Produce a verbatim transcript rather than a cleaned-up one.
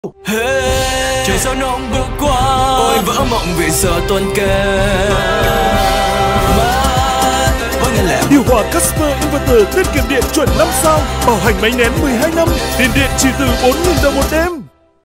Hey, trời sao nóng bước qua, ôi vỡ mộng vì sợ tuần kề. Điều hòa Casper Inverter tiết kiệm điện chuẩn năm sao, bảo hành máy nén mười hai năm, tiền điện chỉ từ bốn nghìn đồng một đêm.